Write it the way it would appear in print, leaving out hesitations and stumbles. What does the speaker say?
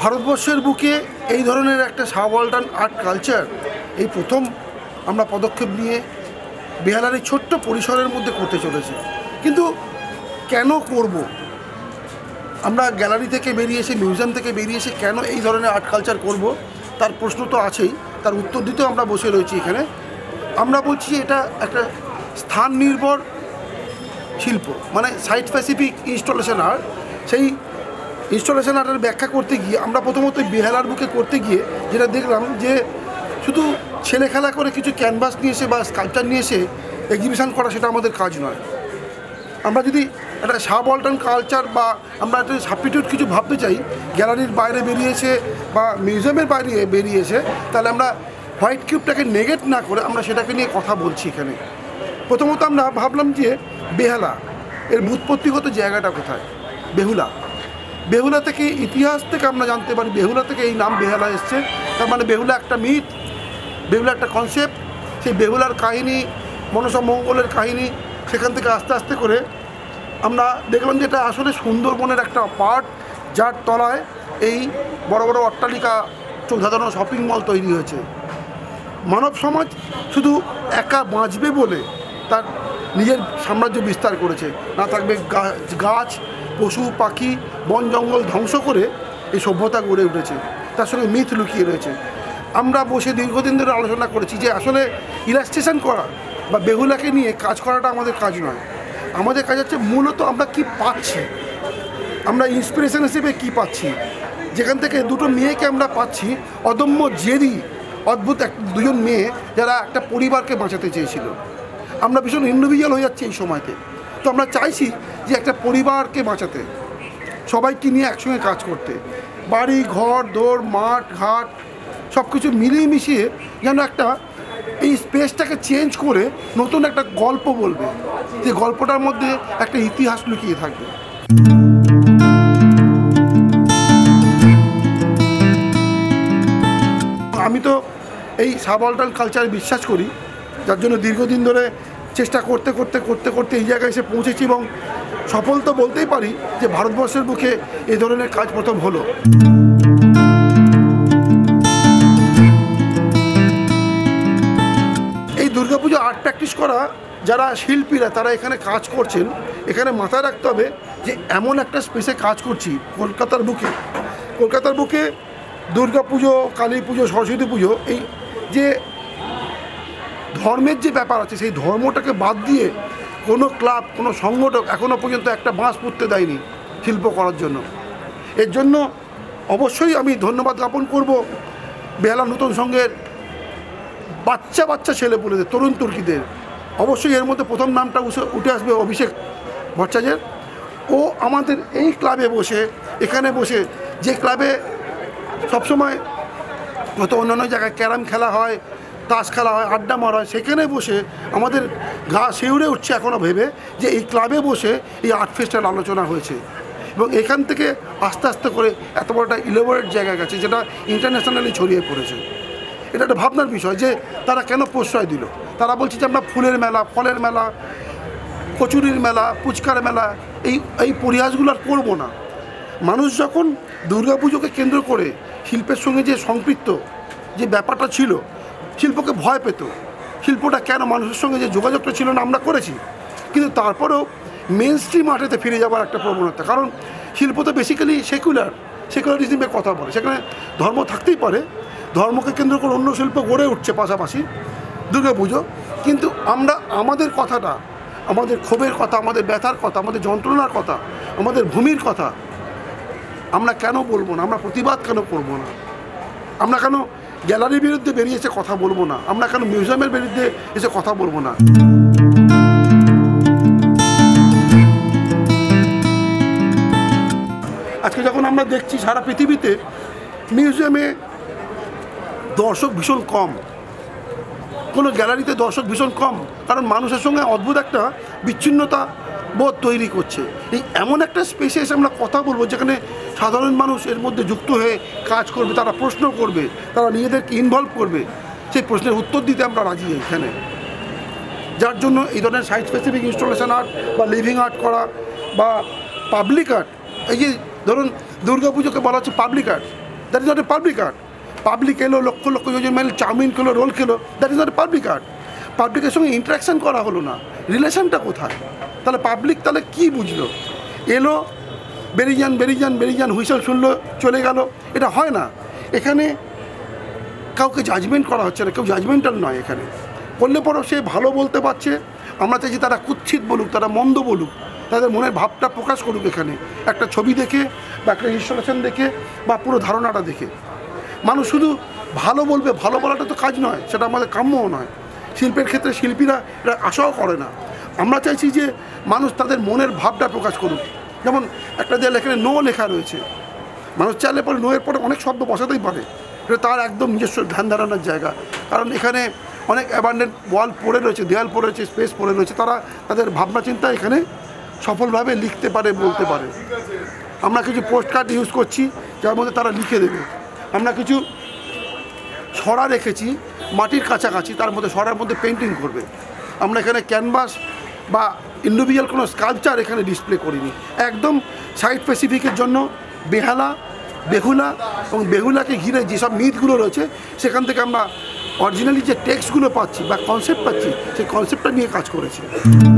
ভারতবর্ষের বুকে এই ধরনের একটা সাবঅল্টার্ন আর্ট কালচার এই প্রথম আমরা পদক্ষেপ নিয়ে বেহালার এই ছোট্ট পরিসরের মধ্যে করতে চলেছি। কিন্তু কেন করব? আমরা গ্যালারি থেকে বেরিয়ে এসে, মিউজিয়াম থেকে বেরিয়ে এসে কেন এই ধরনের আর্ট কালচার করব, তার প্রশ্ন তো আছেই। তার উত্তর দিতেও আমরা বসে রয়েছি এখানে। আমরা বলছি এটা একটা স্থান নির্ভর শিল্প, মানে সাইট স্পেসিফিক ইনস্টলেশন আর্ট। সেই ইনস্টলেশন আর্টের ব্যাখ্যা করতে গিয়ে আমরা প্রথমত বেহালার বুকে করতে গিয়ে যেটা দেখলাম যে শুধু ছেলে খেলা করে কিছু ক্যানভাস নিয়ে এসে বা স্কাল্পচার নিয়ে এসে এক্সিবিশন করা সেটা আমাদের কাজ নয়। আমরা যদি একটা সাবঅল্টার্ন কালচার বা আমরা একটা সাবস্টিটিউট কিছু ভাবতে চাই, গ্যালারির বাইরে বেরিয়েছে বা মিউজিয়ামের বাইরে বেরিয়েছে, তাহলে আমরা হোয়াইট কিউবটাকে নেগেট না করে আমরা সেটাকে নিয়ে কথা বলছি এখানে। প্রথমত আমরা ভাবলাম যে বেহালা এর ব্যুৎপত্তিগত জায়গাটা কোথায়। বেহুলা থেকে ইতিহাস থেকে আমরা জানতে পারি বেহুলা থেকে এই নাম বেহালা এসছে। তার মানে বেহুলা একটা মিথ, বেহুলা একটা কনসেপ্ট। সেই বেহুলার কাহিনী, মনসা মঙ্গলের কাহিনী, সেখান থেকে আস্তে আস্তে করে আমরা দেখলাম যে এটা আসলে সুন্দরবনের একটা পার্ট, যার তলায় এই বড় বড় অট্টালিকা, চৌধাদানো শপিং মল তৈরি হয়েছে। মানব সমাজ শুধু একা বাঁচবে বলে তার নিজের সাম্রাজ্য বিস্তার করেছে, না থাকবে গাছ, পশু পাখি, বন জঙ্গল ধ্বংস করে এই সভ্যতা গড়ে উঠেছে। তার সঙ্গে মিথ লুকিয়ে রয়েছে। আমরা বসে দীর্ঘদিন ধরে আলোচনা করেছি যে আসলে ইলাস্ট্রেশন করা বা বেহুলাকে নিয়ে কাজ করাটা আমাদের কাজ নয়। আমাদের কাজ হচ্ছে মূলত আমরা কি পাচ্ছি, আমরা ইন্সপিরেশন হিসেবে কি পাচ্ছি। যেখান থেকে দুটো মেয়েকে আমরা পাচ্ছি, অদম্য জেদি, অদ্ভুত দুজন মেয়ে যারা একটা পরিবারকে বাঁচাতে চেয়েছিল। আমরা ভীষণ ইন্ডিভিজুয়াল হয়ে যাচ্ছি এই সময়তে। তো আমরা চাইছি যে একটা পরিবারকে বাঁচাতে, সবাইকে নিয়ে একসঙ্গে কাজ করতে, বাড়ি ঘর দোর মাঠ ঘাট সব কিছু মিলিয়ে মিশিয়ে যেন একটা এই স্পেসটাকে চেঞ্জ করে নতুন একটা গল্প বলবে, যে গল্পটার মধ্যে একটা ইতিহাস লুকিয়ে থাকবে। আমি তো এই সাবঅল্টার্ন কালচারে বিশ্বাস করি, যার জন্য দীর্ঘদিন ধরে চেষ্টা করতে করতে করতে করতে এই জায়গায় এসে পৌঁছেছি এবং সফল তো বলতেই পারি যে ভারতবর্ষের বুকে এই ধরনের কাজ প্রথম হলো। এই দুর্গাপুজো আর্ট প্র্যাকটিস করা যারা শিল্পীরা তারা এখানে কাজ করছেন, এখানে মাথায় রাখতে হবে যে এমন একটা স্পেসে কাজ করছি কলকাতার বুকে দুর্গাপুজো, কালী পুজো, সরস্বতী পুজো, এই যে ধর্মের যে ব্যাপার আছে সেই ধর্মটাকে বাদ দিয়ে কোনো ক্লাব, কোনো সংগঠক এখনও পর্যন্ত একটা বাঁশ পুঁততে দেয়নি শিল্প করার জন্য। এর জন্য অবশ্যই আমি ধন্যবাদ জ্ঞাপন করব বেহালা নতুন সংঘের বাচ্চা ছেলেপুলেদের, তরুণ তুর্কিদের। অবশ্যই এর মধ্যে প্রথম নামটা উঠে আসবে অভিষেক ভট্টাচার্যের। ও আমাদের এই ক্লাবে বসে, এখানে বসে, যে ক্লাবে সবসময় হয়তো অন্যান্য জায়গায় ক্যারাম খেলা হয়, তাস খেলা হয়, আড্ডা মারা হয়, সেখানে বসে আমাদের গা শিউরে উঠছে এখনও ভেবে যে এই ক্লাবে বসে এই আর্ট ফেস্টের আলোচনা হয়েছে এবং এখান থেকে আস্তে আস্তে করে এত বড় একটা ইলেবোরেট জায়গা গেছে যেটা ইন্টারন্যাশনালি ছড়িয়ে পড়েছে। এটা একটা ভাবনার বিষয় যে তারা কেন প্রশ্রয় দিল। তারা বলছে যে আমরা ফুলের মেলা, ফলের মেলা, কচুরির মেলা, ফুচকার মেলা, এই পরিহাসগুলো আর করবো না। মানুষ যখন দুর্গাপুজোকে কেন্দ্র করে শিল্পের সঙ্গে যে সম্পৃক্ত যে ব্যাপারটা ছিল, শিল্পকে ভয় পেত, শিল্পটা কেন মানুষের সঙ্গে যে যোগাযোগটা ছিল না আমরা করেছি, কিন্তু তারপরেও মেন স্ট্রিম আর্টেতে ফিরে যাওয়ার একটা প্রবণতা। কারণ শিল্প তো বেসিক্যালি সেকুলারিজমের কথা বলে, সেখানে ধর্ম থাকতেই পারে, ধর্মকে কেন্দ্র করে অন্য শিল্প গড়ে উঠছে পাশাপাশি দুর্গাপুজো। কিন্তু আমরা আমাদের কথাটা, আমাদের ক্ষোভের কথা, আমাদের ব্যথার কথা, আমাদের যন্ত্রণার কথা, আমাদের ভূমির কথা আমরা কেন বলবো না? আমরা প্রতিবাদ কেন করবো না? আমরা কেন গ্যালারির বিরুদ্ধে বেরিয়ে এসে কথা বলবো না? আমরা কেন মিউজিয়ামের বিরুদ্ধে এসে কথা বলবো না? আজকে যখন আমরা দেখছি সারা পৃথিবীতে মিউজিয়ামে দর্শক ভীষণ কম, কোনো গ্যালারিতে দর্শক ভীষণ কম, কারণ মানুষের সঙ্গে অদ্ভুত একটা বিচ্ছিন্নতা বোধ তৈরি করছে। এই এমন একটা স্পেসে এসে আমরা কথা বলবো যেখানে সাধারণ মানুষ এর মধ্যে যুক্ত হয়ে কাজ করবে, তারা প্রশ্ন করবে, তারা নিজেদেরকে ইনভলভ করবে, সেই প্রশ্নের উত্তর দিতে আমরা রাজি এখানে। যার জন্য এই ধরনের সাইট স্পেসিফিক ইনস্টলেশন আর্ট বা লিভিং আর্ট করা বা পাবলিক আর্ট, এই যে ধরুন দুর্গাপুজোকে বলা হচ্ছে public art, that is not a public art. Public এলো, লক্ষ লক্ষ যোজন মাইল চাউমিন খেলো, রোল খেলো, that is not a public art. পাবলিকের সঙ্গে ইন্টারাকশান করা হলো না, রিলেশনটা কোথায়? তাহলে পাবলিক তাহলে কী বুঝলো? এলো, বেরিয়ে যান বেরিয়ে যান বেরিয়ে যান, হুইসেল শুনলো, চলে গেল, এটা হয় না। এখানে কাউকে জাজমেন্ট করা হচ্ছে না, কেউ জাজমেন্টাল নয়। এখানে করলে পরও সে ভালো বলতে পারছে, আমরা চাইছি তারা কুৎসিত বলুক, তারা মন্দ বলুক, তাদের মনের ভাবটা প্রকাশ করুক এখানে একটা ছবি দেখে বা একটা ইনস্টলেশন দেখে বা পুরো ধারণাটা দেখে। মানুষ শুধু ভালো বলবে, ভালো বলাটা তো কাজ নয়, সেটা আমাদের কাম্যও নয়। শিল্পের ক্ষেত্রে শিল্পীরা এটা আশাও করে না। আমরা চাইছি যে মানুষ তাদের মনের ভাবটা প্রকাশ করুক। যেমন একটা দেয়াল এখানে নো লেখা রয়েছে, মানুষ চাইলে পরে নোয়ের পরে অনেক শব্দ বসাতেই পারে, এটা তার একদম নিজস্ব ধ্যান ধারণার জায়গা। কারণ এখানে অনেক অ্যাবান্ডেন্ট ওয়াল পড়ে রয়েছে, দেয়াল পড়ে রয়েছে, স্পেস পড়ে রয়েছে, তারা তাদের ভাবনা চিন্তা এখানে সফলভাবে লিখতে পারে, বলতে পারে। আমরা কিছু পোস্ট কার্ড ইউজ করছি যার মধ্যে তারা লিখে দেবে। আমরা কিছু ছড়া রেখেছি মাটির কাছাকাছি, তার মধ্যে ছড়ার মধ্যে পেন্টিং করবে। আমরা এখানে ক্যানভাস বা ইন্ডিভিজুয়াল কোনো স্কাল্পচার এখানে ডিসপ্লে করিনি, একদম সাইট স্পেসিফিকের জন্য বেহালা, বেহুলা এবং বেহুলাকে ঘিরে যেসব মিথগুলো রয়েছে সেখান থেকে আমরা অরিজিনালি যে টেক্সটগুলো পাচ্ছি বা কনসেপ্ট পাচ্ছি, সেই কনসেপ্টটা নিয়ে কাজ করেছি।